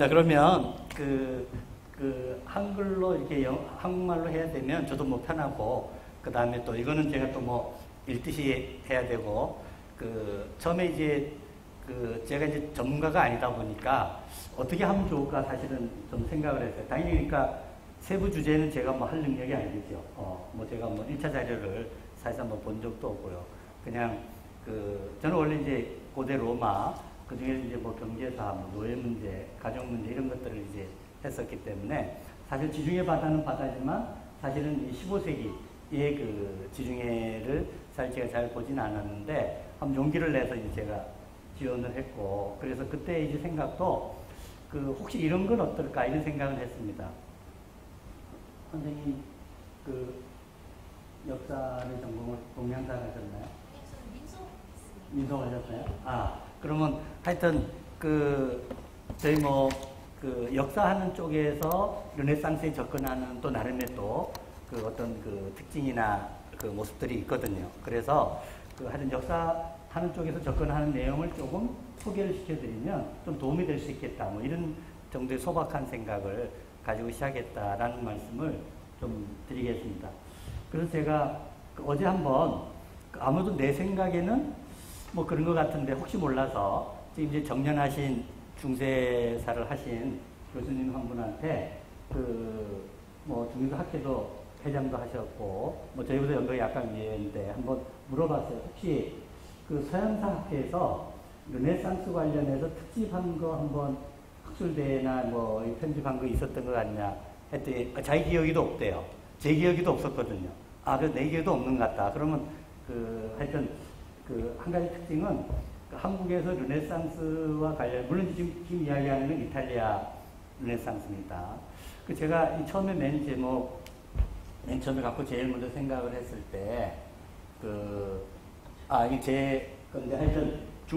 감사합니다. 그러면 한글로 이렇게 한국말로 해야 되면 저도 뭐 편하고, 그 다음에 또 이거는 제가 또 뭐 읽듯이 해야 되고, 처음에 이제 제가 이제 전문가가 아니다 보니까 어떻게 하면 좋을까 사실은 좀 생각을 했어요. 당연히 그러니까 세부 주제는 제가 뭐 할 능력이 아니죠. 뭐 제가 뭐 1차 자료를 사실상 뭐 본 적도 없고요. 그냥 저는 원래 이제 고대 로마, 그 중에 이제 뭐 경제사, 뭐 노예 문제, 가정 문제 이런 것들을 이제 했었기 때문에 사실 지중해 바다는 바다지만 사실은 이 15세기의 지중해를 사실 제가 잘 보진 않았는데 한번 용기를 내서 이제 제가 지원을 했고, 그래서 그때 이제 생각도 혹시 이런 건 어떨까 이런 생각을 했습니다. 선생님 역사를 전공을 동양사 하셨나요? 민속 하셨나요? 그러면 하여튼 저희 뭐 역사하는 쪽에서 르네상스에 접근하는 또 나름의 또 어떤 특징이나 모습들이 있거든요. 그래서 하여튼 역사하는 쪽에서 접근하는 내용을 조금 소개를 시켜드리면 좀 도움이 될 수 있겠다. 뭐 이런 정도의 소박한 생각을 가지고 시작했다라는 말씀을 좀 드리겠습니다. 그래서 제가 어제 한번 아무도 내 생각에는 뭐 그런 것 같은데 혹시 몰라서 지금 이제 정년하신 중세사를 하신 교수님 한 분한테 뭐 중세 학회도 회장도 하셨고 뭐 저희보다 연배가 약간 위인데 한번 물어봤어요. 혹시 서양사 학회에서 르네상스 관련해서 특집한 거 한번 학술대회나 뭐 편집한 거 있었던 것 같냐 했더니 자기 기억에도 없대요. 제 기억에도 없었거든요. 그래서 내 기억에도 없는 것 같다. 그러면 하여튼 한 가지 특징은 한국에서 르네상스와 관련, 물론 지금 이야기하는 건 이탈리아 르네상스입니다. 제가 처음에 맨 처음에 갖고 제일 먼저 생각을 했을 때, 이게 근데 하여튼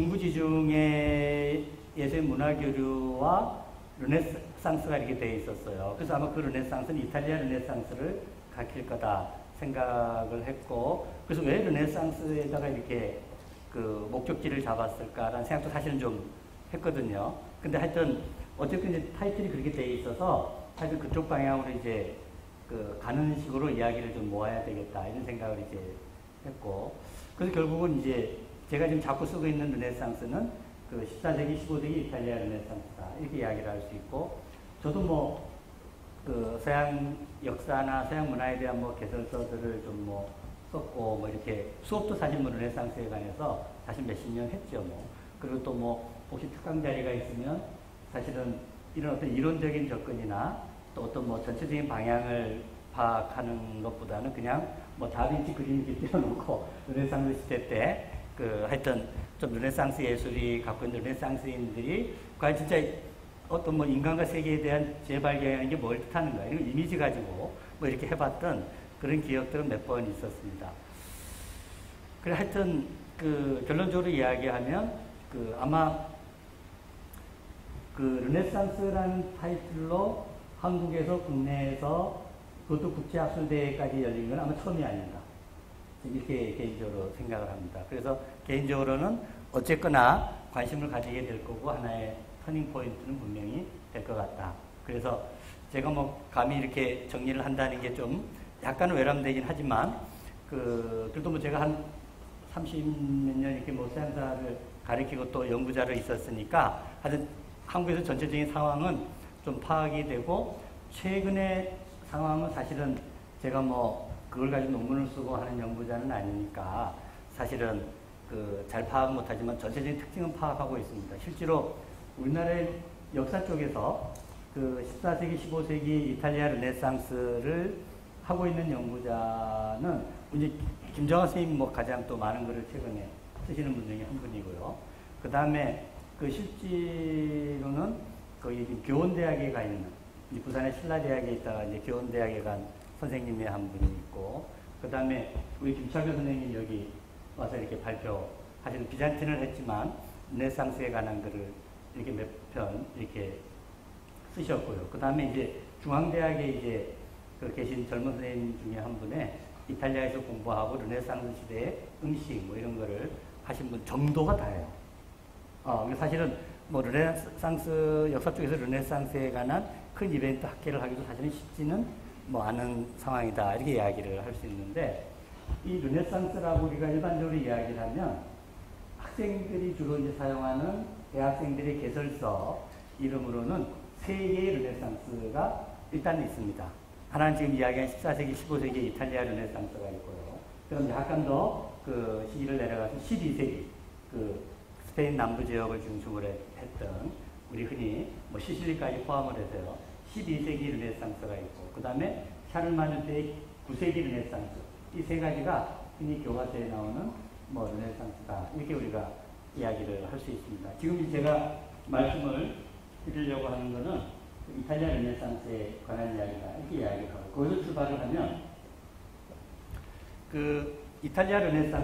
중부지중해에서의 문화교류와 르네상스가 이렇게 되어 있었어요. 그래서 아마 르네상스는 이탈리아 르네상스를 가릴 거다 생각을 했고, 그래서 왜 르네상스에다가 이렇게 목적지를 잡았을까라는 생각도 사실은 좀 했거든요. 근데 하여튼 어쨌든 이제 타이틀이 그렇게 되어 있어서 사실 그쪽 방향으로 이제 가는 식으로 이야기를 좀 모아야 되겠다 이런 생각을 이제 했고, 그래서 결국은 이제 제가 지금 자꾸 쓰고 있는 르네상스는 14세기, 15세기 이탈리아 르네상스다 이렇게 이야기를 할 수 있고, 저도 뭐 서양 역사나 서양 문화에 대한 뭐 개설서들을 좀 뭐 썼고, 뭐 이렇게 수업도 사실 뭐 르네상스에 관해서 사실 몇십 년 했죠 뭐. 그리고 또 뭐 혹시 특강 자리가 있으면 사실은 이런 어떤 이론적인 접근이나 또 어떤 뭐 전체적인 방향을 파악하는 것보다는 그냥 뭐 다빈치 그림 이렇게 띄워놓고 르네상스 시대 때 하여튼 좀 르네상스 예술이 갖고 있는 르네상스인들이 과연 진짜 어떤 뭐 인간과 세계에 대한 재발견이라는 게 뭘 뜻하는가 이런 이미지 가지고 뭐 이렇게 해봤던 그런 기억들은 몇 번 있었습니다. 그래 하여튼 결론적으로 이야기하면 아마 르네상스라는 타이틀로 한국에서 국내에서 그것도 국제학술대회까지 열린 건 아마 처음이 아닌가 이렇게 개인적으로 생각을 합니다. 그래서 개인적으로는 어쨌거나 관심을 가지게 될 거고 하나의 터닝 포인트는 분명히 될 것 같다. 그래서 제가 뭐 감히 이렇게 정리를 한다는 게 좀 약간은 외람되긴 하지만 그래도 뭐 제가 한 30몇 년 이렇게 뭐 서양사를 가르치고 또 연구자로 있었으니까 하여튼 한국에서 전체적인 상황은 좀 파악이 되고, 최근의 상황은 사실은 제가 뭐 그걸 가지고 논문을 쓰고 하는 연구자는 아니니까 사실은 잘 파악 못하지만 전체적인 특징은 파악하고 있습니다. 실제로 우리나라의 역사 쪽에서 14세기, 15세기 이탈리아 르네상스를 하고 있는 연구자는 이제 김정환 선생님 뭐 가장 또 많은 글을 최근에 쓰시는 분 중에 한 분이고요. 그 다음에 실제로는 거기 교원대학에 가 있는, 부산의 신라대학에 있다가 이제 교원대학에 간 선생님의 한 분이 있고, 그 다음에 우리 김철교 선생님 여기 와서 이렇게 발표하시는, 비잔틴을 했지만 르네상스에 관한 글을 이렇게 몇 편 이렇게 쓰셨고요. 그 다음에 이제 중앙대학에 이제 계신 젊은 선생님 중에 한 분의 이탈리아에서 공부하고 르네상스 시대의 음식 뭐 이런 거를 하신 분 정도가 다예요. 사실은 뭐 르네상스 역사 쪽에서 르네상스에 관한 큰 이벤트 학회를 하기도 사실은 쉽지는 뭐 않은 상황이다 이렇게 이야기를 할 수 있는데 이 르네상스라고 우리가 일반적으로 이야기를 하면 학생들이 주로 이제 사용하는 대학생들의 개설서 이름으로는 세 개의 르네상스가 일단 있습니다. 하나는 지금 이야기한 14세기, 15세기 이탈리아 르네상스가 있고요. 그럼 약간 더 그 시기를 내려가서 12세기 그 스페인 남부 지역을 중심으로 했던 우리 흔히 뭐 시실리까지 포함을 해서요. 12세기 르네상스가 있고 그 다음에 샤를마뉴 때의 9세기 르네상스 이 세 가지가 흔히 교과서에 나오는 뭐 르네상스다 이렇게 우리가 이야기를 할 수 있습니다. 지금 제가 말씀을 드리려고 하는 것은 이탈리아 르네상스에 관한 이야기다 이렇게 이야기를 하고 거기서 출발을 하면 그 이탈리아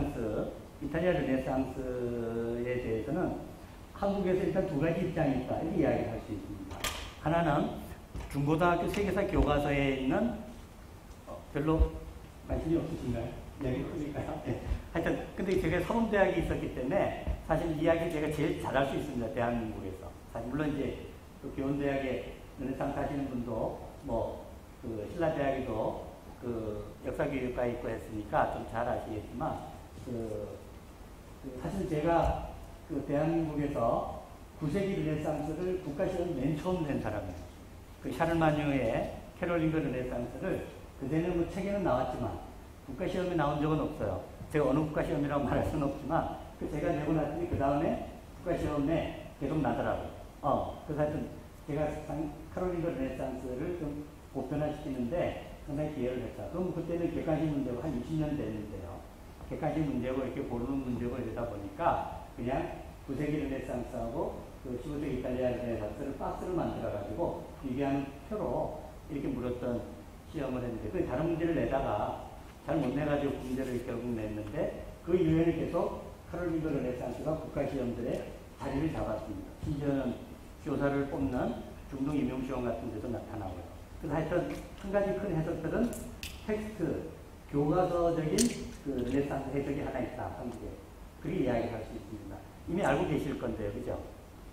르네상스에 대해서는 한국에서 일단 두 가지 입장이 있다 이렇게 이야기를 할 수 있습니다. 하나는 중고등학교 세계사 교과서에 있는 별로 관심이 없으신가요? 여기 크니까요. 네. 하여튼 근데 제가 서문대학에 있었기 때문에 사실 이 이야기 제가 제일 잘할 수 있습니다. 대한민국에서. 사실 물론 이제 그 교원대학에 르네상스 하시는 분도 뭐 그 신라대학에도 그 역사교육과 있고 했으니까 좀 잘 아시겠지만 사실 제가 그 대한민국에서 9세기 르네상스를 국가시험 맨 처음 낸 사람이에요. 그 샤를마뉴의 캐롤링거 르네상스를 그때는 뭐 책에는 나왔지만 국가시험에 나온 적은 없어요. 제가 어느 국가시험이라고 말할 수는 없지만 그 제가 내고 났더니 그 다음에 국가시험에 계속 나더라고요. 그래서 하여튼 제가 캐롤링거 르네상스를 좀 보편화시키는데 상당히 기여를 했다. 그럼 그때는 객관식 문제고 한 20년 됐는데요. 객관식 문제고 이렇게 고르는 문제고 이러다 보니까 그냥 9세기 르네상스하고 그 15세기 이탈리아 르네상스를 박스를 만들어가지고 비교하는 표로 이렇게 물었던 시험을 했는데 그 다른 문제를 내다가 잘 못 내가지고 문제를 결국 냈는데 그 이후에는 계속 카롤링거 르네상스가 국가시험들의 자리를 잡았습니다. 심지어는 교사를 뽑는 중동 임용시험 같은 데도 나타나고요. 그래서 하여튼 한 가지 큰 해석들은 텍스트, 교과서적인 그 르네상스 해석이 하나 있다, 한국에. 그렇게 이야기할 수 있습니다. 이미 알고 계실 건데요, 그죠?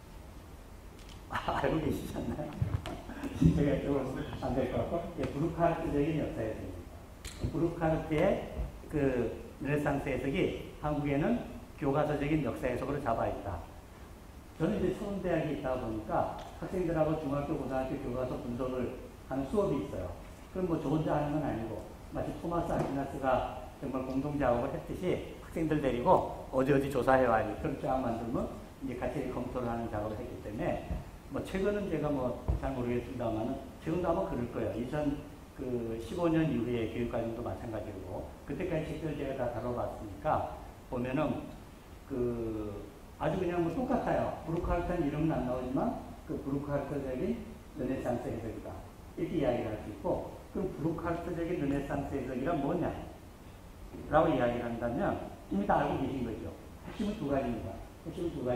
알고 계시잖아요. 제가 좀 안 될 것 같고, 예, 브루카르트적인 역사 해석입니다. 브루카르트의 그 르네상스 해석이 한국에는 교과서적인 역사 해석으로 잡아있다. 저는 이제 서울대학에 있다 보니까 학생들하고 중학교, 고등학교 교과서 분석을 하는 수업이 있어요. 그럼 뭐 저 혼자 하는 건 아니고 마치 토마스 아퀴나스가 정말 공동 작업을 했듯이 학생들 데리고 어디 조사해와야 그런 쫙 만들면 이제 같이 검토를 하는 작업을 했기 때문에 뭐 최근은 제가 뭐 잘 모르겠습니다만 지금도 아마 그럴 거예요. 2015년 이후에 교육과정도 마찬가지고 그때까지 책들 제가 다 다뤄봤으니까 보면은 그 아주 그냥 뭐 똑같아요. 브루카르트는 이름은 안 나오지만 그 브루카르트적인 르네상스 해석이다. 이렇게 이야기를 할 수 있고 그럼 브루카르트적인 르네상스 해석이란 뭐냐? 라고 이야기를 한다면 이미 다 알고 계신 거죠. 핵심은 두 가지입니다. 핵심은 두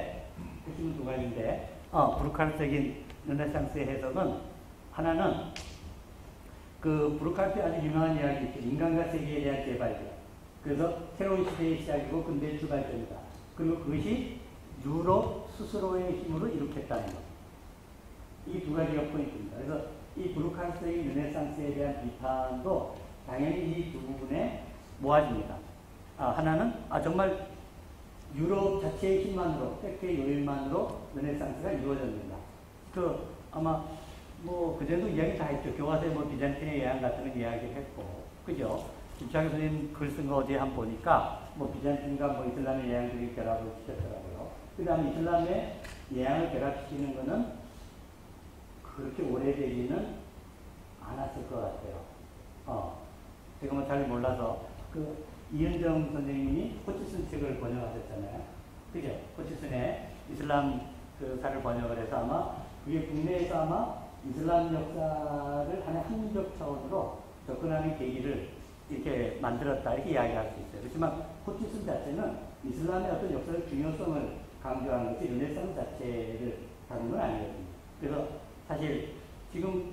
가지인데 브루카르트적인 르네상스의 해석은 하나는 그 브루카르트의 아주 유명한 이야기 있죠. 인간과 세계에 대한 개발이다. 그래서 새로운 시대의 시작이고 근대의 출발점이다. 그리고 그것이 유럽 스스로의 힘으로 이룩했다는 것. 이 두 가지가 포인트입니다. 그래서 이 브루카르트의 르네상스에 대한 비판도 당연히 이 두 부분에 모아집니다. 하나는 정말 유럽 자체의 힘만으로, 팩트의 요인만으로 르네상스가 이루어졌습니다. 아마 뭐 그전에도 이야기 다 했죠. 교과서에 뭐 비잔틴의 예향 같은 건 이야기를 했고, 그죠? 김창희 선생님 글 쓴 거 어디에 한번 보니까 뭐 비잔틴과 뭐 이슬람의 예향들이 결합을 시켰더라고요. 그 다음에 이슬람의 예향을 결합시키는 거는 그렇게 오래되지는 않았을 것 같아요. 제가 뭐 잘 몰라서 이은정 선생님이 호치슨 책을 번역하셨잖아요. 그죠? 호치슨의 이슬람 사를 번역을 해서 아마 그게 국내에서 아마 이슬람 역사를 하나의 학문적 차원으로 접근하는 계기를 이렇게 만들었다 이렇게 이야기할 수 있어요. 그렇지만 호치슨 자체는 이슬람의 어떤 역사적 중요성을 강조하는 것이 르네상스 자체를 다룬 건 아니거든요. 그래서 사실 지금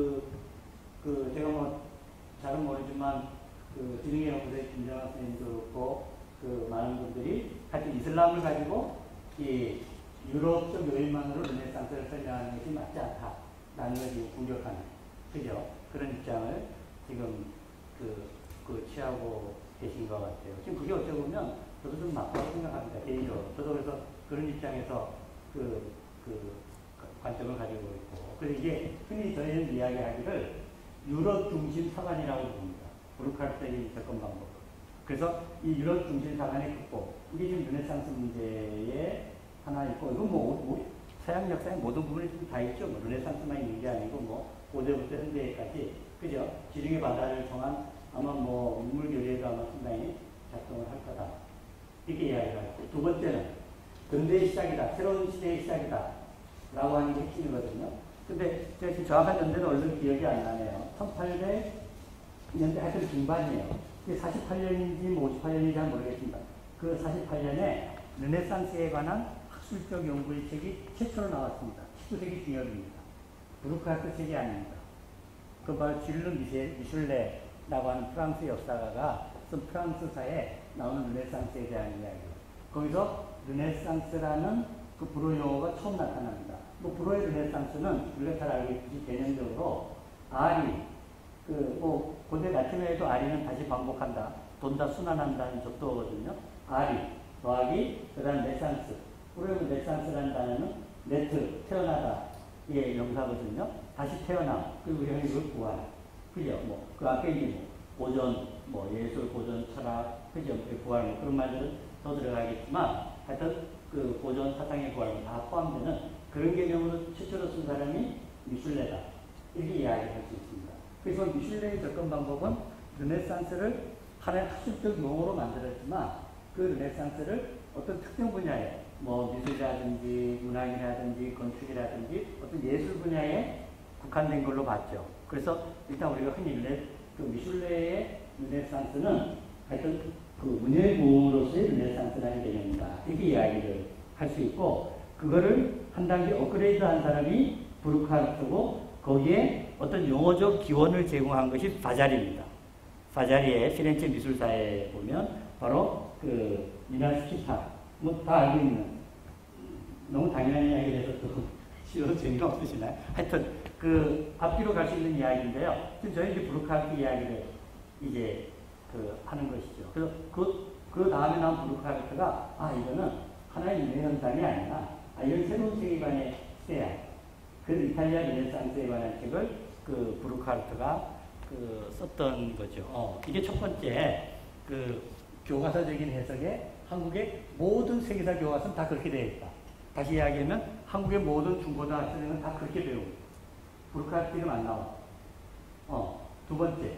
제가 뭐 잘은 모르지만 지능의 연구소의 김정학 선생님도 그렇고 많은 분들이 하여튼 이슬람을 가지고 이 유럽적 요인만으로 르네상스를 설명하는 것이 맞지 않다라는 것이 공격하는, 그죠? 그런 입장을 지금 취하고 계신 것 같아요. 지금 그게 어찌 보면 저도 좀 맞다고 생각합니다. 개인적으로. 저도 그래서 그런 입장에서 관점을 가지고 있고. 그래서 이게 흔히 저희는 이야기하기를 유럽 중심 사관이라고 부릅니다. 브루카르트의 접근 방법. 그래서 이 유럽 중심 사관의 극복. 이게 지금 르네상스 문제의 하나 있고, 이건 서양 역사의 모든 부분이 다 있죠. 르네상스만 있는 게 아니고, 고대부터 현대까지. 그죠? 지중해 바다를 정한 아마 인물 교리에도 아마 상당히 작동을 할 거다. 이렇게 이야기를 하고. 두 번째는 근대의 시작이다. 새로운 시대의 시작이다. 라고 하는 게 핵심이거든요. 근데 제가 지금 정확한 연대는 얼른 기억이 안 나네요. 1800년대 하여튼 중반이에요. 48년인지 58년인지 잘 모르겠습니다. 그 48년에 르네상스에 관한 학술적 연구의 책이 최초로 나왔습니다. 19세기 중엽입니다. 브루카르트 책이 아닙니다. 그 바로 줄르 미슐레라고 하는 프랑스 역사가가 쓴 프랑스사에 나오는 르네상스에 대한 이야기예요. 거기서 르네상스라는 그 불어 용어가 처음 나타납니다. 불어의 르네상스는 우리가 잘 알고 있듯이 개념적으로 아리, 고대 라틴어에도 아리는 다시 반복한다, 돈다, 순환한다는 접두어거든요. 아리 더하기 그다음 네상스. 불어의 네상스라는 단어는 네트, 태어나다, 이게 명사거든요. 다시 태어남, 그리고 우리가 이걸 구할, 그죠? 그 앞에 이제 고전, 예술, 고전, 철학, 그죠? 구할, 그런 말들은 더 들어가겠지만, 하여튼 그 고전 사상의 구할 다 포함되는 그런 개념으로 최초로 쓴 사람이 미슐레다. 이렇게 이야기할 수 있습니다. 그래서 미슐레의 접근 방법은 르네상스를 하나의 학술적 용어로 만들었지만, 그 르네상스를 어떤 특정 분야에, 미술이라든지 문학이라든지 건축이라든지 어떤 예술 분야에 국한된 걸로 봤죠. 그래서 일단 우리가 흔히 미슐레의 르네상스는 하여튼 그 문예의 부흥으로서의 르네상스라는 개념이다. 이렇게 이야기를 할 수 있고, 그거를 한 단계 업그레이드한 사람이 브루카르트고, 거기에 어떤 용어적 기원을 제공한 것이 바자리입니다. 바자리의 피렌체 미술사에 보면 바로 그 미나스키타, 다 알고 있는, 너무 당연한 이야기를 해서 또 싫어서 재미가 없으시나요? 하여튼 그 앞뒤로 갈 수 있는 이야기인데요. 지금 저희 이제 브루카르트 이야기를 이제 하는 것이죠. 그래서 그 다음에 나온 브루카르트가 이거는 하나의 인류 현상이 아니라 이건 새로운 세계관의 시대야. 그 이탈리아 르네상스에 관한 책을 그 브루카르트가 썼던 거죠. 이게 첫 번째 교과서적인 해석에 한국의 모든 세계사 교과서는 다 그렇게 되어 있다. 다시 이야기하면 한국의 모든 중고등학생은 다 그렇게 배우고 브루카르트 이름 안 나와. 두 번째,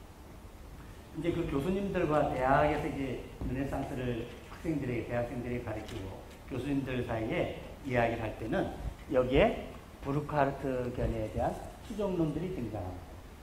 이제 그 교수님들과 대학에서 이제 르네상스를 대학생들에게 가르치고 교수님들 사이에 이야기를 할 때는 여기에 브루카르트 견해에 대한 추정론들이 등장합니다.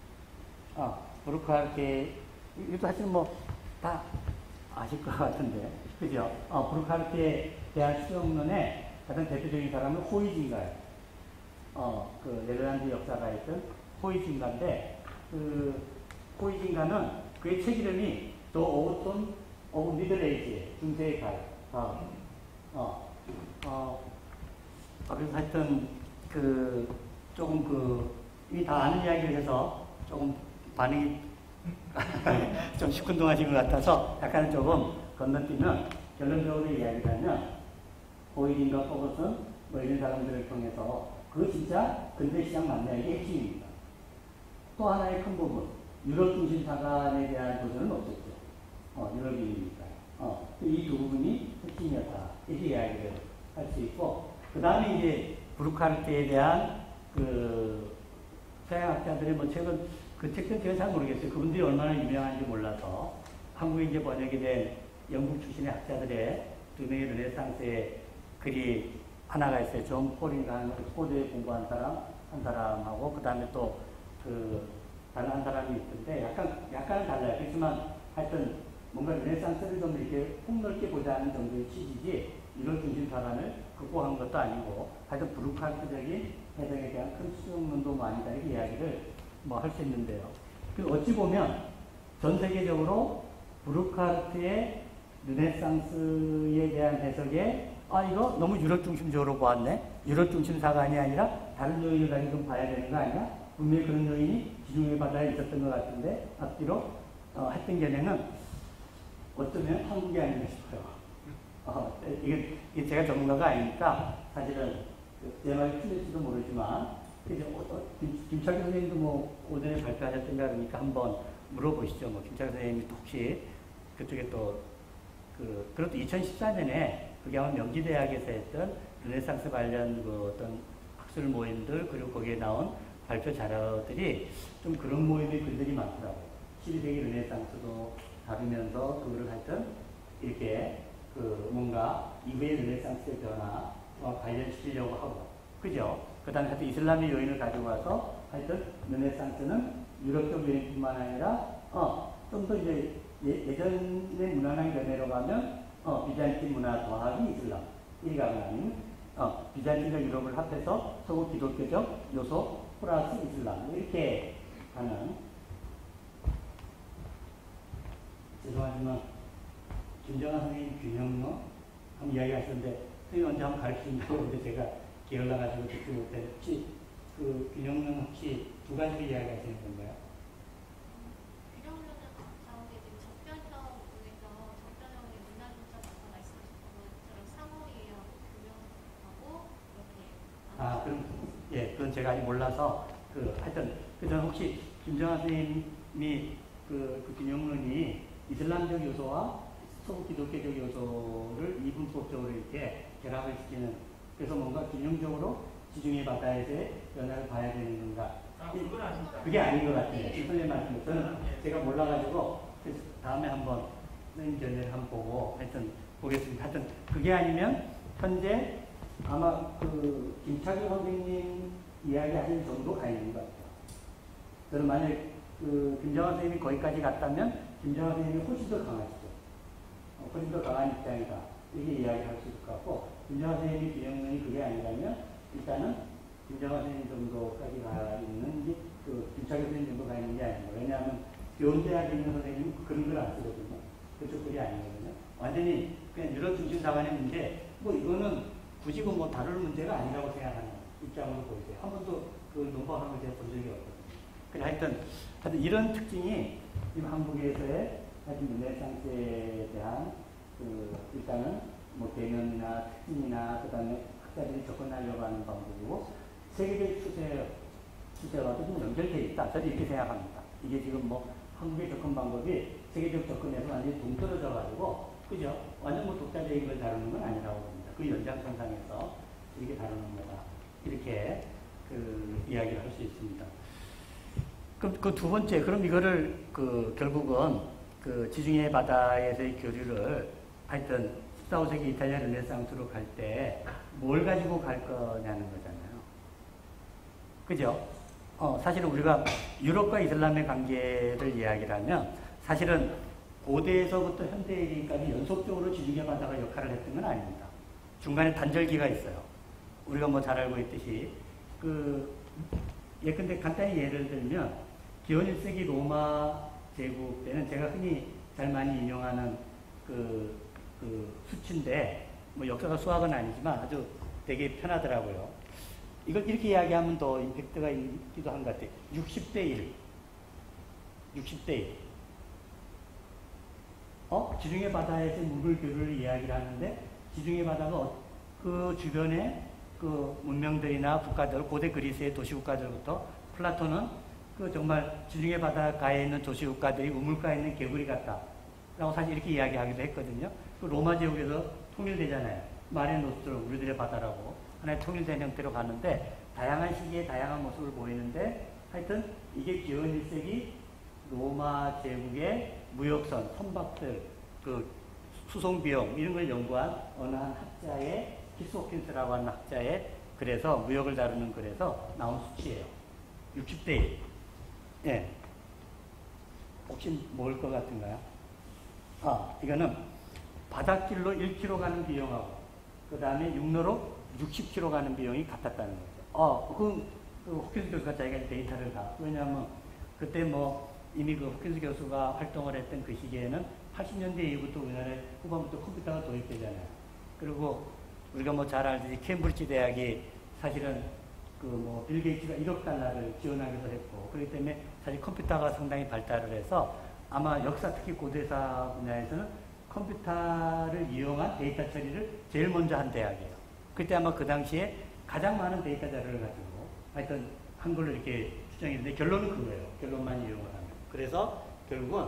브루카르트, 이것도 사실 다 아실 것 같은데, 그죠? 브루카르트에 대한 추정론의 가장 대표적인 사람은 호이징가예요. 그 네덜란드 역사가였던 호이징가인데, 그 호이징가는 그의 책 이름이 The Autumn of Middle Age, 중세의 가을. 그래서 하여튼 조금 이미 다 아는 이야기를 해서 조금 반응이 좀 시큰둥하신 것 같아서 약간 조금 건너뛰면, 결론적으로 이야기를 하면 호이징가, 포거슨 이런 사람들을 통해서 그거 진짜 근대 시장 맞냐, 이게 핵심입니다. 또 하나의 큰 부분, 유럽 중심 사관에 대한 도전은 없었죠. 유럽인이니까. 이 두 부분이 핵심이었다. 이렇게 이야기를 할 수 있고, 그 다음에 이제 브루카르트에 대한 서양학자들의 최근 그 책은 제가 잘 모르겠어요. 그분들이 얼마나 유명한지 몰라서. 한국에 이제 번역이 된 영국 출신의 학자들의 두 명의 르네상스의 글이 하나가 있어요. 존 폴인가 하는 스코드에 공부한 한 사람하고, 그 다음에 또 다른 한 사람이 있던데, 약간은 달라요. 그렇지만 하여튼 뭔가 르네상스를 좀 이렇게 폭넓게 보자는 정도의 취지지, 이런 중심 사관을 극복한 것도 아니고, 하여튼 브루카르트적인 해석에 대한 큰 수용론도 아니다, 이렇게 이야기를 할 수 있는데요. 어찌 보면 전 세계적으로 브루카르트의 르네상스에 대한 해석에 아, 이거 너무 유럽 중심적으로 보았네. 유럽 중심 사관이 아니라 다른 요인을 가지고 좀 봐야 되는 거 아니야? 분명히 그런 요인이 지중해 바다에 있었던 것 같은데, 앞뒤로 했던 견해는 어쩌면 한국이 아닌가 싶어요. 이게 제가 전문가가 아니니까 사실은 제 말이 틀릴지도 모르지만, 김창규 선생님도 뭐 오전에 발표하셨던가 그러니까 한번 물어보시죠. 뭐 김창규 선생님이 혹시 그쪽에 또 그것도 2014년에 그게 아마 명지대학에서 했던 르네상스 관련 그 어떤 학술 모임들 그리고 거기에 나온 발표 자료들이 좀 그런 모임의 글들이 많더라고요. 12세기 르네상스도 다루면서 그거를 하여튼 이렇게 뭔가 이후의 르네상스의 변화와 관련시키려고 하고, 그죠? 그 다음에 하여튼 이슬람의 요인을 가지고 와서 하여튼 르네상스는 유럽적 요인뿐만 아니라 좀 더 이제 예전의 문화랑 연애로 가면 비잔틴 문화 더하기 이슬람 이리 가면 비잔틴과 유럽을 합해서 서구 기독교적 요소 플러스 이슬람 이렇게 하는, 죄송하지만 김정한 선생님 균형론 한번 이야기하셨는데 선생님 언제 한번 가르치신다고 했는데 제가 게을러가지고 듣지 못해. 혹시 그 균형론 혹시 두 가지로 이야기하시는 건가요? 균형론은 다음에 접변형 중에서 접변형의 문화조차 아까 말씀하셨던 것처럼 상호이해하고 균형하고 이렇게. 그럼 예, 그건 제가 아직 몰라서 하여튼 저는 혹시 김정한 선생님이 그 균형론이 이슬람적 요소와 서구 기독교적 요소를 이분법적으로 이렇게 결합을 시키는, 그래서 뭔가 균형적으로 지중해 바다에서의 변화를 봐야 되는 건가? 그건 아닙니다. 그게 아닌 것 같아요. 선생님 말씀. 저는 제가 몰라가지고 다음에 한번 선생님 견해를 한번 보고 하여튼 보겠습니다. 하여튼 그게 아니면 현재 아마 김창규 선생님 이야기하신 정도가 아닌 것 같아요. 저는 만약 김정한 선생님이 거기까지 갔다면 김정한 선생님이 훨씬 더 강하시죠. 훨씬 더 강한 입장이다. 이렇게 이야기할 수 있을 것 같고, 김정한 선생님이 균형론이 그게 아니라면 일단은 김정한 선생님 정도까지 가 있는 게 김창규 선생님 정도 가 있는 게 아닙니다. 왜냐하면 교원대학에 있는 선생님은 그런 걸 안 쓰거든요. 그쪽 글이 아니거든요. 완전히 그냥 유럽 중심 사관의 문제, 뭐 이거는 굳이 뭐 다룰 문제가 아니라고 생각하는 입장으로 보이세요. 한 번도 논박하는 걸 제가 본 적이 없거든요. 그래 하여튼 이런 특징이 지금 한국에서의 하여튼 르네상스에 대한 일단은 뭐 개념이나 특징이나 그 다음에 학자들이 접근하려고 하는 방법이고 세계적 추세와도 좀 연결되어 있다. 저는 이렇게 생각합니다. 이게 지금 뭐 한국의 접근 방법이 세계적 접근에서 완전히 동떨어져 가지고, 그죠? 완전 뭐 독자적인 걸 다루는 건 아니라고 봅니다. 그 연장선상에서 이렇게 다루는 거다. 이렇게 이야기를 할 수 있습니다. 그럼 그 두 번째, 그럼 이거를 결국은 지중해 바다에서의 교류를 하여튼 14, 15세기 이탈리아 르네상스로 갈 때 뭘 가지고 갈 거냐는 거잖아요. 그죠? 사실은 우리가 유럽과 이슬람의 관계를 이야기를 하면 사실은 고대에서부터 현대에 이르기까지 연속적으로 지중해 바다가 역할을 했던 건 아닙니다. 중간에 단절기가 있어요. 우리가 뭐 잘 알고 있듯이 예컨대 간단히 예를 들면 기원 1세기 로마 제국 때는 제가 흔히 잘 많이 인용하는 수치인데 뭐 역사가 수학은 아니지만 아주 되게 편하더라고요. 이걸 이렇게 이야기하면 더 임팩트가 있기도 한 것 같아요. 60대 1. 60대 1. 지중해 바다에서 물을 교류를 이야기를 하는데 지중해 바다가 그 주변에 문명들이나 국가들, 고대 그리스의 도시국가들부터 플라톤은 정말 지중해 바닷가에 있는 도시국가들이 우물가에 있는 개구리 같다. 라고 사실 이렇게 이야기하기도 했거든요. 로마 제국에서 통일되잖아요. 마레 노스트롬, 우리들의 바다라고. 하나의 통일된 형태로 가는데 다양한 시기에 다양한 모습을 보이는데 하여튼 이게 기원 1세기 로마 제국의 무역선, 선박들, 수송비용 이런 걸 연구한 어느 한 학자의 키스 호킨스라고 하는 학자의 글에서 무역을 다루는 글에서 나온 수치예요. 60대 1. 예. 혹시 뭘 것 같은가요? 이거는 바닷길로 1km 가는 비용하고 그 다음에 육로로 60km 가는 비용이 같았다는 거죠. 호킨스 교수가 자기가 데이터를 다. 왜냐하면 그때 뭐 이미 호킨스 교수가 활동을 했던 그 시기에는 80년대 이후부터 우리나라에 후반부터 컴퓨터가 도입되잖아요. 그리고 우리가 뭐 잘 알듯이 캠브리지 대학이 사실은 그 뭐 빌 게이츠가 1억 달러를 지원하기도 했고, 그렇기 때문에 사실 컴퓨터가 상당히 발달을 해서 아마 역사, 특히 고대사 분야에서는 컴퓨터를 이용한 데이터 처리를 제일 먼저 한 대학이에요. 그때 아마 그 당시에 가장 많은 데이터 자료를 가지고 하여튼 한글로 이렇게 추정했는데, 결론은 그거예요. 결론만 이용을 하면. 그래서 결국은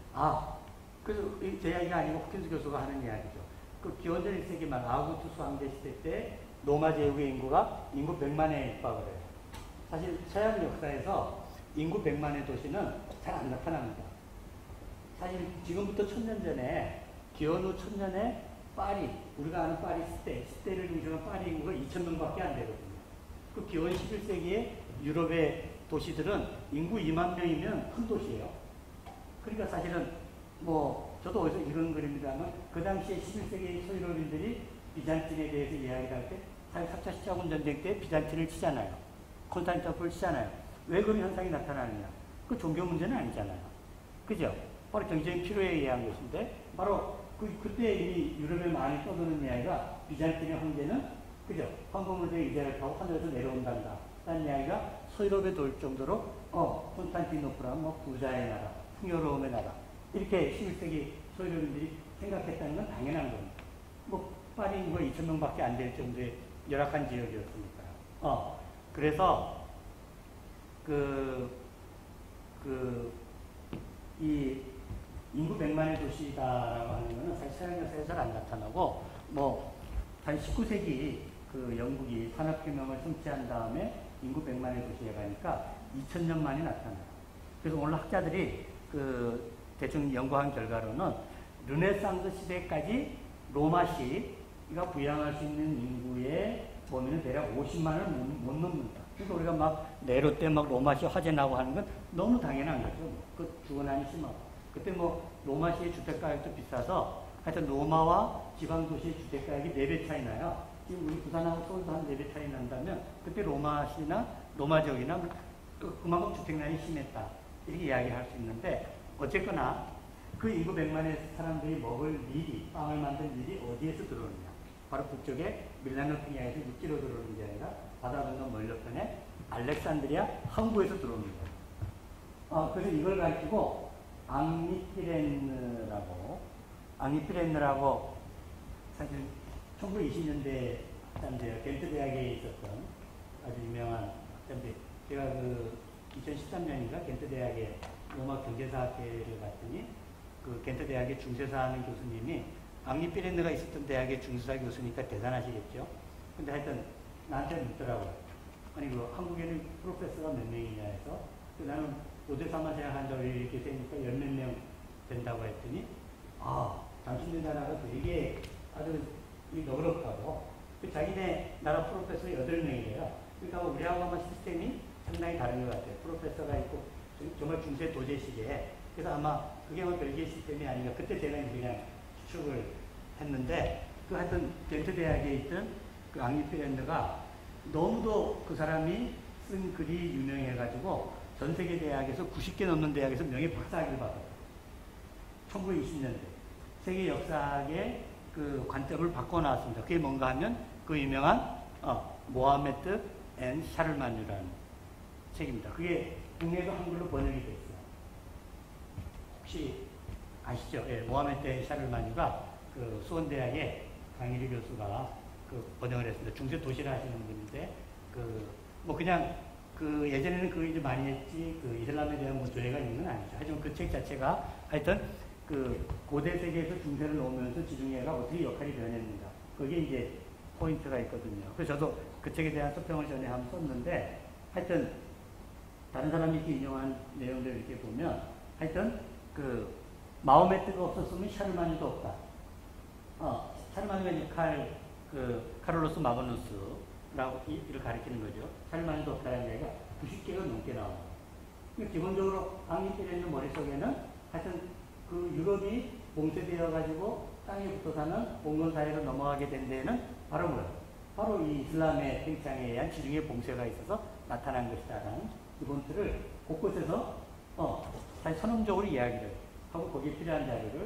제 이야기가 아니고 호킨스 교수가 하는 이야기죠. 그 기원전 1세기 말 아우구스투스 황제 시대 때 로마 제국의 인구가 인구 100만에 육박을 해요. 사실 서양 역사에서 인구 100만의 도시는 잘 안 나타납니다. 사실 지금부터 1000년 전에, 기원 후 1000년에 파리, 우리가 아는 파리 시대를 중심으로 파리 인구가 2000명밖에 안 되거든요. 그 기원 11세기에 유럽의 도시들은 인구 2만 명이면 큰 도시예요. 그러니까 사실은 뭐 저도 어디서 읽은 글입니다만, 그 당시에 11세기 소유럽인들이 비잔틴에 대해서 이야기를 할 때 사실 4차 시차군 전쟁 때 비잔틴을 치잖아요. 콘스탄티노플을 치잖아요. 왜 그런 현상이 나타나느냐? 그 종교 문제는 아니잖아요. 그죠? 바로 경제적인 필요에 의한 것인데, 바로 그때 이미 유럽에 많이 떠도는 이야기가 비잔틴의 황제는, 그죠? 황금물에 의자를 타고 하늘에서 내려온단다 라는 이야기가 서유럽에 돌 정도로 콘스탄티노플은 뭐 부자의 나라, 풍요로움의 나라, 이렇게 11세기 소유럽인들이 생각했다는 건 당연한 겁니다. 뭐 파리 인구가 2000명밖에 안 될 정도의 열악한 지역이었으니까요. 그래서 이 인구 100만의 도시다라고 하는 것은 사실 서양 역사에 잘 안 나타나고, 뭐 한 19세기 그 영국이 산업혁명을 성취한 다음에 인구 100만의 도시에 가니까 2000년 만에 나타나요. 그래서 오늘 학자들이 그 대충 연구한 결과로는 르네상스 시대까지 로마시가 부양할 수 있는 인구의 범위는 대략 50만을 못 넘는다. 그러니까 우리가 막 네로 때 막 로마시 화재 나고 하는 건 너무 당연한 거죠. 그 죽어나니 심하고. 그때 뭐 로마시의 주택가격도 비싸서 하여튼 로마와 지방도시의 주택가격이 4배 차이 나요. 지금 우리 부산하고 서울도 한 4배 차이 난다면, 그때 로마시나 로마 지역이나 그만큼 주택난이 심했다, 이렇게 이야기할 수 있는데, 어쨌거나 그 인구 100만의 사람들이 먹을 밀이, 빵을 만든 밀이 어디에서 들어오느냐? 바로 북쪽에 밀라노 평야에서 육지로 들어오는 게 아니라 바다 건너 멀리편에 알렉산드리아 항구에서 들어오는 거예요. 그래서 이걸 가지고 앙리피렌느라고 사실 1920년대 학자인데요. 겐트 대학에 있었던 아주 유명한 학자인데, 제가 그 2013년인가 겐트 대학에 로마 경제사학회를 갔더니 그 겐트 대학의 중세사 하는 교수님이, 앙리피렌느가 있었던 대학의 중세사 교수니까 대단하시겠죠. 근데 하여튼 나한테 묻더라고요. 아니 그 한국에는 프로페서가 몇 명이냐 해서, 나는 고대사만 생각한다고 이렇게 되니까 10몇 명 된다고 했더니, 당신네 나라가 되게 아주 너그럽다고. 자기네 나라 프로페서 8명이래요. 그러니까 우리하고 아마 시스템이 상당히 다른 것 같아요. 프로페서가 있고 정말 중세 도제 시기에. 그래서 아마 그게 뭐 별개의 시스템이 아닌가. 그때 제가 그냥 추측을 했는데, 그 하여튼 겐트 대학에 있던 그 앙리피렌느가 너무도 그 사람이 쓴 글이 유명해가지고 전 세계 대학에서 90개 넘는 대학에서 명예 박사학위를 받았어요. 1920년대. 세계 역사학의 그 관점을 바꿔 나왔습니다. 그게 뭔가 하면 그 유명한 모하메드 앤 샤를마뉴라는 책입니다. 그게 국내도 한글로 번역이 됐어요. 혹시 아시죠? 예, 모하메드 앤 샤를마뉴가 그 수원대학의 강일희 교수가 그 번역을 했습니다. 중세 도시를 하시는 분인데, 뭐 그냥 예전에는 그거 이제 많이 했지, 이슬람에 대한 뭐 조예가 있는 건 아니죠. 하지만 그 책 자체가 하여튼 고대 세계에서 중세를 놓으면서 지중해가 어떻게 역할이 변했는가. 그게 이제 포인트가 있거든요. 그래서 저도 그 책에 대한 서평을 전에 한번 썼는데, 하여튼 다른 사람이 이렇게 인용한 내용들을 이렇게 보면, 하여튼 마호메트가 없었으면 샤르마니도 없다. 샤르마니가 이제 카를로스 마그누스라고 이를 가리키는 거죠. 샤르마니도 없다는 얘기가 90개가 넘게 나옵니다. 기본적으로 앙리피렌느 머릿속에는 하여튼 유럽이 봉쇄되어가지고 땅에 붙어 사는 봉건 사회로 넘어가게 된 데에는 바로 뭐예요? 바로 이 이슬람의 팽창에 의한 지중해 봉쇄가 있어서 나타난 것이다라는 기본 틀을 곳곳에서 사실 선언적으로 이야기를 하고 거기에 필요한 자료를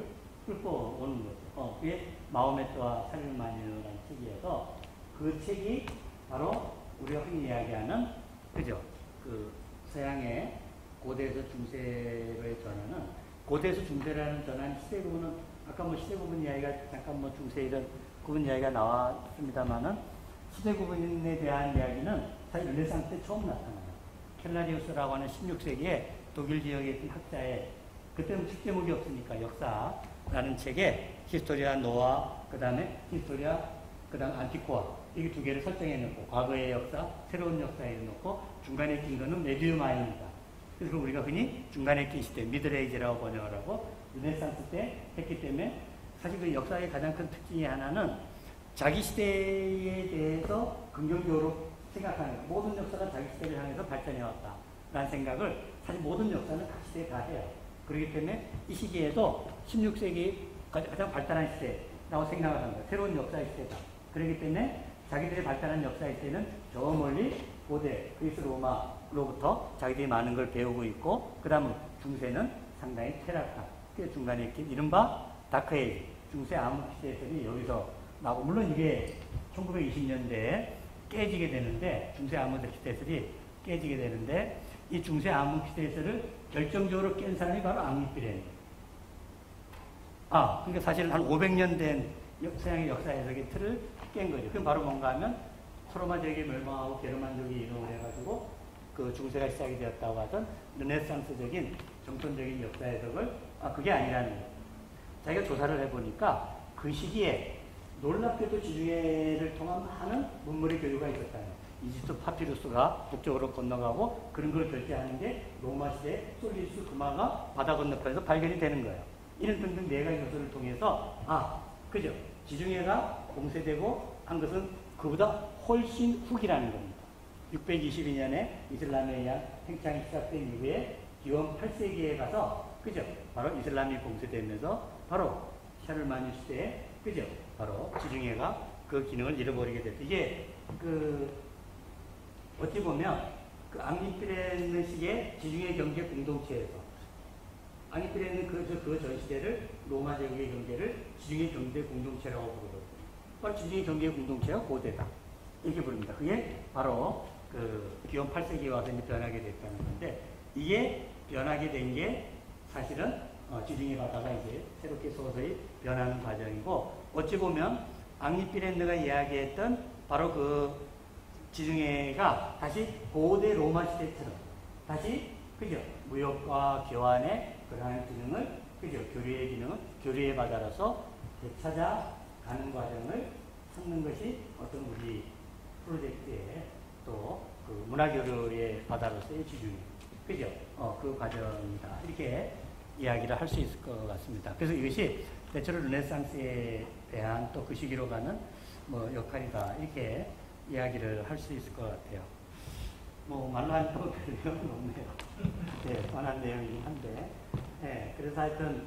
끌고 오는 거죠. 그게 마호메트와 살릴마니라는 책이어서 그 책이 바로 우리가 흔히 이야기하는 그죠? 그 서양의 고대에서 중세로의 전환은 고대에서 중세라는 전환 시대 구분은 아까 뭐 시대 구분 이야기가 잠깐 뭐 중세 이런 구분 이야기가 나왔습니다만은 시대 구분에 대한 이야기는 사실 르네상스 때 처음 나타나요. 켈라리우스라고 하는 16세기에 독일 지역에 있던 학자의 그때는 책 제목이 없으니까 역사라는 책에 히스토리아 노아 그다음에 히스토리아 그다음 안티코아 이게 두 개를 설정해 놓고 과거의 역사, 새로운 역사에 놓고 중간에 낀 거는 메디움아입니다. 그래서 우리가 흔히 중간에 낀 시대, 미들에이지라고 번역을 하고 르네상스 때 했기 때문에 사실 그 역사의 가장 큰 특징이 하나는 자기 시대에 대해서 긍정적으로 생각하는 거예요. 모든 역사가 자기 시대를 향해서 발전해 왔다라는 생각을 사실 모든 역사는 각 시대에 다 해요. 그렇기 때문에 이 시기에도 16세기 가장 발달한 시대라고 생각을 합니다. 새로운 역사의 시대다. 그렇기 때문에 자기들이 발달한 역사의 시대는 저 멀리 고대 그리스 로마로부터 자기들이 많은 걸 배우고 있고 그 다음 중세는 상당히 퇴락한 그 중간에 있긴 이른바 다크에이지 중세 암흑 시대들이 여기서 나오고 물론 이게 1920년대에 깨지게 되는데 중세 암흑 시대들이 깨지게 되는데 이 중세 암흑 시대를 결정적으로 깬 사람이 바로 앙리피레니에요. 그러니까 사실 한 500년 된 서양의 역사 해석의 틀을 깬 거죠. 그게 바로 뭔가 하면 소로마 제국이 멸망하고 게르만족이 이동을 해가지고 그 중세가 시작이 되었다고 하던 르네상스적인 정통적인 역사 해석을 그게 아니라는 거예요. 자기가 조사를 해보니까 그 시기에 놀랍게도 지중해를 통한 많은 문물의 교류가 있었다는 거예요. 이집트 파피루스가 북쪽으로 건너가고 그런 걸 결제하는 게 로마 시대 솔리스 금화가 바다 건너편에서 발견이 되는 거예요. 이런 등등 네 가지 요소를 통해서 그죠? 지중해가 공세되고 한 것은 그보다 훨씬 후기라는 겁니다. 622년에 이슬람에 의한 팽창이 시작된 이후에 기원 8세기에 가서 그죠? 바로 이슬람이 공세되면서 바로 샤를마니 시대에 그죠? 바로 지중해가 그 기능을 잃어버리게 됐다. 이게 어찌 보면 그 앙리피레네식의 지중해 경제 공동체에서 앙리피레는 그 전 시대를 로마 제국의 경제를 지중해 경제 공동체라고 부르거든요. 바로 지중해 경제 공동체가 고대다. 이렇게 부릅니다. 그게 바로 그 기원 8세기에 와서 이제 변하게 됐다는 건데 이게 변하게 된 게 사실은 지중해 바다가 이제 새롭게 서서히 변하는 과정이고 어찌 보면 앙리피렌느가 이야기했던 바로 그 지중해가 다시 고대 로마 시대처럼 다시 그죠 무역과 교환의 그러한 기능을 그죠 교류의 기능을 교류의 바다로서 되찾아가는 과정을 찾는 것이 어떤 우리 프로젝트의 또 그 문화교류의 바다로서의 지중해 그죠 그 과정이다 이렇게 이야기를 할 수 있을 것 같습니다. 그래서 이것이 대체로 르네상스에 대한 또 그 시기로 가는 뭐 역할이다 이렇게 이야기를 할 수 있을 것 같아요. 뭐 말로 하니까 별 내용은 없네요. 네, 뻔한 내용이긴 한데, 네, 그래서 하여튼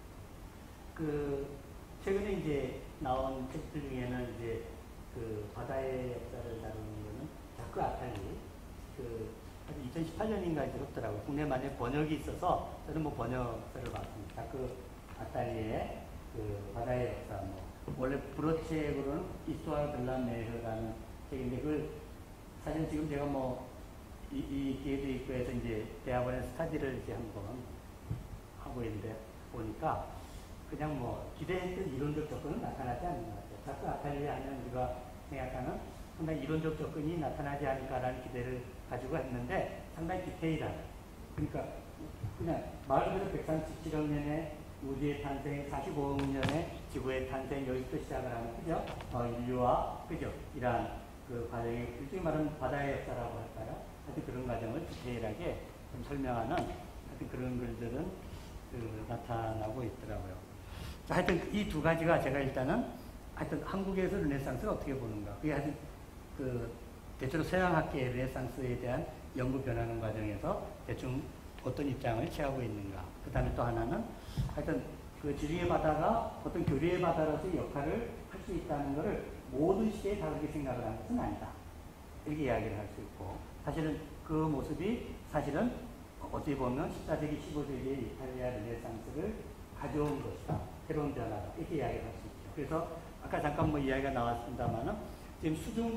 그 최근에 이제 나온 책들 중에는 이제 그 바다의 역사를 다루는 거는 자크 아탈리 그 2018년인가 이제 했더라고요. 국내 만약 번역이 있어서 저는 뭐 번역서를 봤습니다. 자크 아탈리의 그 바다의 역사 뭐 원래 불어책으로는 이스토아 들라메르라는 책인데 그걸 사실 지금 제가 뭐 이 기회도 있고 해서 이제 대학원에서 스타디를 이제 한번 하고 있는데 보니까 그냥 뭐 기대했던 이론적 접근은 나타나지 않는 것 같아요. 자꾸 아탈리 하면 우리가 생각하는 상당히 이론적 접근이 나타나지 않을까라는 기대를 가지고 했는데 상당히 디테일한 그러니까 그냥 말 그대로 137억 년에 우주의 탄생, 45억 년에 지구의 탄생 여기부터 시작을 하는 그죠? 인류와 그죠? 이러한 그 과정이 일종의 말하면 바다의 역사라고 할까요? 하여튼 그런 과정을 디테일하게 좀 설명하는 하여튼 그런 글들은 나타나고 있더라고요. 자, 하여튼 이 두 가지가 제가 일단은 하여튼 한국에서 르네상스를 어떻게 보는가. 그게 하여튼 그 대체로 서양학계의 르네상스에 대한 연구 변하는 과정에서 대충 어떤 입장을 취하고 있는가. 그 다음에 또 하나는 하여튼 그 지중해 바다가 어떤 교류의 바다로서의 역할을 할 수 있다는 것을 모든 시대에 다르게 생각을 하는 것은 아니다. 이렇게 이야기를 할 수 있고 사실은 그 모습이 사실은 어떻게 보면 14세기, 15세기의 이탈리아 르네상스를 가져온 것이다. 새로운 변화 이렇게 이야기를 할 수 있죠. 그래서 아까 잠깐 뭐 이야기가 나왔습니다만은 지금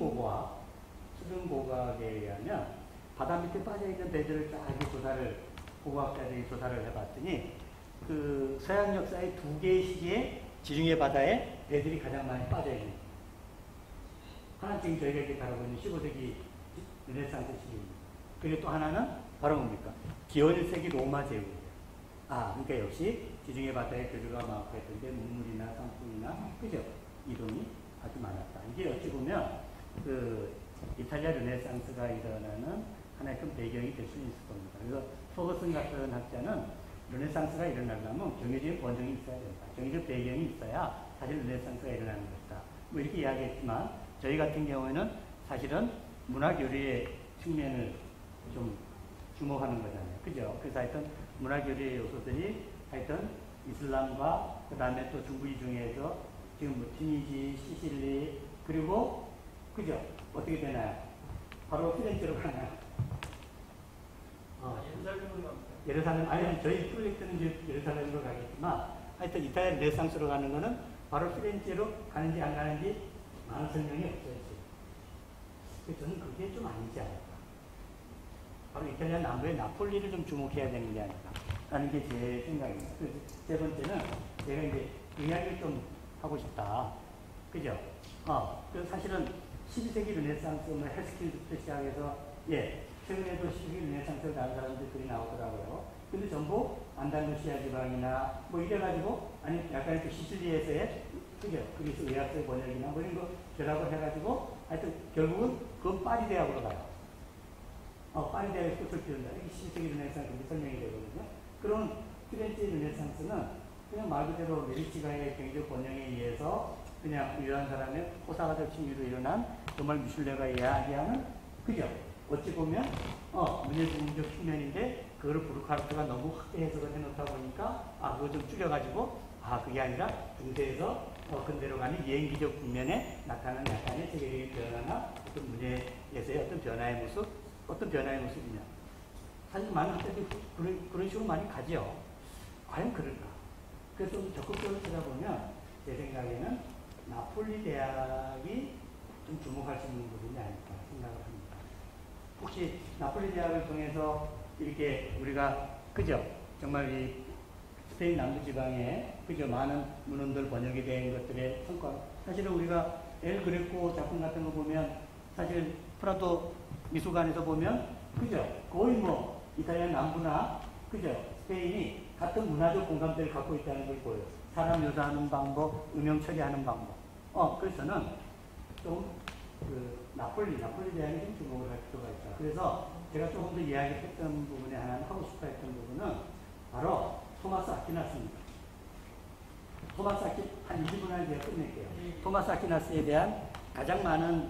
수중고고학에 의하면 바다 밑에 빠져 있는 배들을 쫙 이렇게 고고학자들이 조사를 해봤더니 그 서양 역사의 두 개의 시기에 지중해 바다에 배들이 가장 많이 빠져 있는 거예요. 하나 지금 저희가 이렇게 다루고 있는 15세기 르네상스 시기입니다. 그리고 또 하나는 바로 뭡니까? 기원 1세기 로마 제국이에요. 그러니까 역시 지중해 바다에 교류가 많고 했던데 문물이나 상품이나 그죠? 이동이 아주 많았다. 이게 어찌 보면 그 이탈리아 르네상스가 일어나는 하나의 큰 배경이 될 수 있을 겁니다. 그래서 포거슨 같은 학자는 르네상스가 일어나려면 경제적인 번영이 있어야 된다. 경제적 배경이 있어야 사실 르네상스가 일어나는 것이다. 뭐 이렇게 이야기했지만 저희 같은 경우에는 사실은 문화교류의 측면을 좀 주목하는 거잖아요. 그죠? 그래서 하여튼 문화교류의 요소들이 하여튼 이슬람과 그 다음에 또 중부지 중에서 지금 뭐 튀니지, 시실리 그리고 그죠? 어떻게 되나요? 바로 피렌체로 가나요? 예루살렘, 아니 저희 프로젝트는 이제 예루살렘으로 가겠지만 하여튼 이탈리아 르네상스로 가는 거는 바로 피렌체로 가는지 안 가는지 많은 설명이 없어요. 그래서 저는 그게 좀 아니지 않을까. 바로 이탈리아 남부의 나폴리를 좀 주목해야 되는 게 아닐까 라는 게 제 생각입니다. 세 번째는 제가 이제 이야기를 좀 하고 싶다. 그죠? 그래서 사실은 12세기 르네상스, 뭐 헬스킬부터 시작해서, 최근에도 12세기 르네상스를 다른 사람들이 나오더라고요. 근데 전부 안달루시아 지방이나 뭐 이래가지고, 아니, 약간 그 시칠리에서의, 그죠? 그리스 의학서의 번역이나 뭐 이런 거 결합을 해가지고, 하여튼 결국은 그건 파리 대학으로 가요. 파리 대학의 꽃을 피운다. 이게 12세기 르네상스 설명이 되거든요. 그럼 피렌체 르네상스는 그냥 말 그대로 메디치가의 경제적 번영에 의해서 그냥 유일한 사람의 호사가적 칭유로 일어난 정말 미슐레가 이야기하는 그죠? 어찌 보면 문예중적 측면인데 그거를 부르카르트가 너무 확대 해석을 해놓다 보니까 그거 좀 줄여가지고 그게 아니라 중세에서 근대로 가는 예행기적 국면에 나타나는 약간의 세계적인 변화나 어떤 문예에서의 어떤 변화의 모습이냐. 사실 많은 학자들이 그런 식으로 많이 가죠. 과연 그럴까? 그래서 좀 적극적으로 찾아보면 제 생각에는 나폴리 대학이 좀 주목할 수 있는 부분이 아닐까 생각을 합니다. 혹시 나폴리 대학을 통해서 이렇게 우리가 그죠? 정말 이 스페인 남부지방에 그죠? 많은 문헌들 번역이 된 것들의 성과. 사실은 우리가 엘 그레코 작품 같은 거 보면 사실 프라도 미술관에서 보면 그죠? 거의 뭐 이탈리아 남부나 그죠? 스페인이 같은 문화적 공감대를 갖고 있다는 걸 보여요. 사람 묘사하는 방법, 음영 처리하는 방법. 그래서 저는 좀 나폴리 대학에 좀 주목을 할 필요가 있다. 그래서 제가 조금 더 이야기했던 부분에 하나는 하고 싶어 했던 부분은 바로 토마스 아퀴나스입니다. 토마스 한 2분 안에 제가 끝낼게요. 토마스 아퀴나스에 대한 가장 많은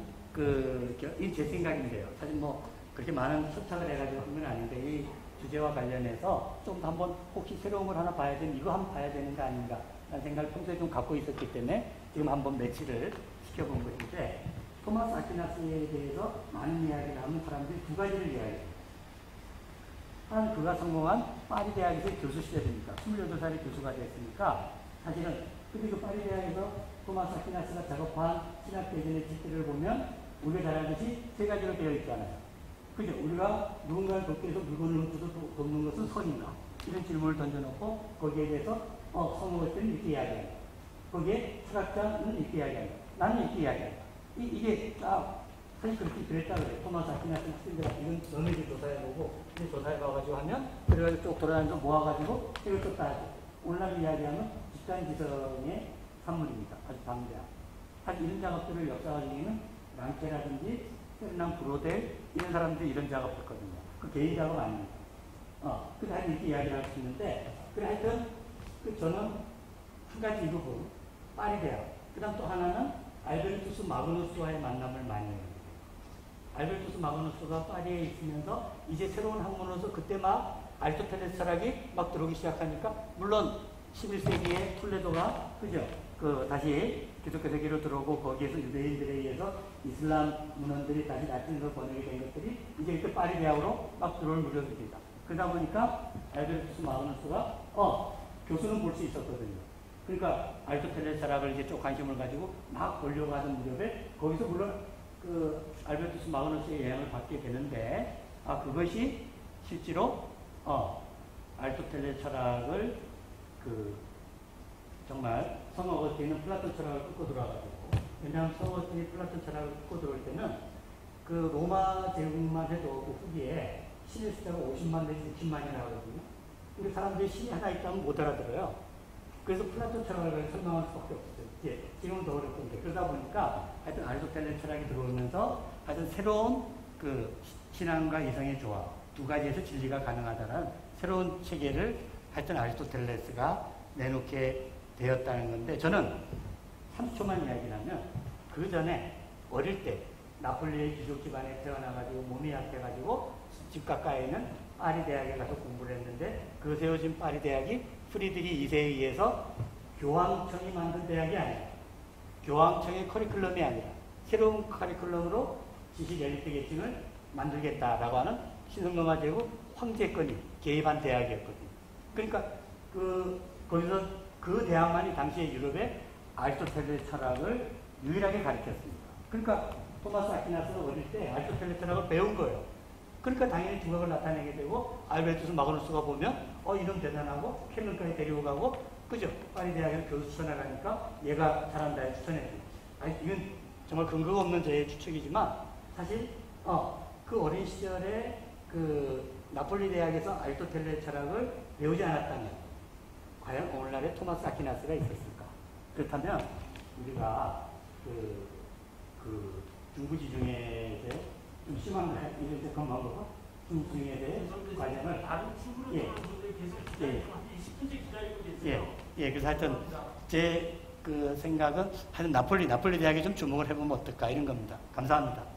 제 생각인데요. 사실 뭐 그렇게 많은 초착을 해가지고 한 건 아닌데 이 주제와 관련해서 좀 혹시 새로운 걸 하나 봐야 되는 이거 한번 봐야 되는 거 아닌가 라는 생각을 평소에 좀 갖고 있었기 때문에 지금 한번 매치를 시켜본 것인데 토마스 아퀴나스에 대해서 많은 이야기를 하는 사람들이 두 가지를 이야기해요. 하나는 그가 성공한 파리 대학에서 교수 시절입니까? 28살에 교수가 됐으니까 사실은 그리고 파리 대학에서 토마스 아퀴나스가 작업한 신학 대전의 책들을 보면 우리가 잘 알듯이 세 가지로 되어 있잖아요. 그죠? 우리가 누군가를 돕기 위해서 물건을 훔쳐서 돕는 것은 선인가? 이런 질문을 던져놓고 거기에 대해서 성공했더니 이렇게 이야기한다. 거기에 철학자는 이렇게 이야기한다. 나는 이렇게 이야기한다. 이게 사실 그렇게 그랬다 그래요. 토마스 아퀴나스 학생들한테 이건 너네들 조사해보고 이제 조사해봐가지고 하면 그래가지고 쭉 돌아다니면서 모아가지고 책을 썼다 하죠. 오늘날 이야기하면 집단지성의 산물입니다. 아주 방대한. 사실 이런 작업들을 역사가 중에는 랑케라든지 페르낭 브로델 이런 사람들이 이런 작업을 했거든요. 그 개인 작업 아닙니다. 그래서 하여튼 이렇게 이야기를 할 수 있는데 그래 하여튼 저는 한 가지 이 부분 파리 대학 그 다음 또 하나는 알베르투스 마그누스와의 만남을 많이 해요. 알베르투스 마그누스가 파리에 있으면서 이제 새로운 학문으로서 그때 막 아리스토텔레스 철학이 막 들어오기 시작하니까 물론 11세기에 톨레도가 그죠? 다시 기독교 세계로 들어오고 거기에서 유대인들에 의해서 이슬람 문헌들이 다시 라틴어로 번역이 된 것들이 이제 이렇게 파리 대학으로 막 들어올 무렵입니다. 그러다 보니까 알베르투스 마그누스가 교수는 볼 수 있었거든요. 그러니까 아리스토텔레스 철학을 이제 좀 관심을 가지고 막 보려고 하던 무렵에 거기서 물론 그 알베르투스 마그누스의 영향을 받게 되는데 그것이 실제로 아리스토텔레스 철학을 그 정말 성 어거스틴은 플라톤 철학을 끌고 들어와가지고 왜냐하면 성 어거스틴이 플라톤 철학을 끌고 들어올 때는 그 로마 제국만 해도 그 후기에 신의 숫자가 50만 내지 60만이 나오거든요. 우리 사람들이 신이 하나 있다면 못 알아들어요. 그래서 플라톤 철학을 설명할 수밖에 없었어요. 지금은 더 어렵던데. 그러다 보니까 하여튼 아리스토텔레스 철학이 들어오면서 하여튼 새로운 그 신앙과 이성의 조합, 두 가지에서 진리가 가능하다는 새로운 체계를 하여튼 아리스토텔레스가 내놓게 되었다는 건데 저는 30초만 이야기하면 그 전에 어릴 때 나폴리의 귀족 집안에 태어나가지고 몸이 약해가지고 집 가까이 있는 파리 대학에 가서 공부를 했는데 그 세워진 파리 대학이 프리드리 2세에 의해서 교황청이 만든 대학이 아니라 교황청의 커리큘럼이 아니라 새로운 커리큘럼으로 지식 엘리트 계층을 만들겠다라고 하는 신성로마 제국 황제권이 개입한 대학이었거든요. 그러니까 거기서 그 대학만이 당시에 유럽에 아리스토텔레스 철학을 유일하게 가르쳤습니다. 그러니까 토마스 아퀴나스는 어릴 때 아리스토텔레스 철학을 배운 거예요. 그러니까 당연히 두각을 나타내게 되고 알베르투스 마그누스가 보면 이놈 대단하고 켈른까지 데리고 가고 그죠? 파리 대학에 교수 추천해가니까 얘가 잘한다 추천해주고 이건 정말 근거가 없는 제 추측이지만 사실 그 어린 시절에 그 나폴리 대학에서 아리스토텔레스 철학을 배우지 않았다면 과연 오늘날에 토마스 아퀴나스가 있었을까? 그렇다면 우리가 그 중부지중해에 대해 좀 심한 이런 건만 보고 중부지중해에 대해 관련을 다른 친구를 계속 기다리고 20분째 기다리고 계세요. 그래서 하여튼 제 그 생각은 하여튼 나폴리 대학에 좀 주목을 해보면 어떨까 이런 겁니다. 감사합니다.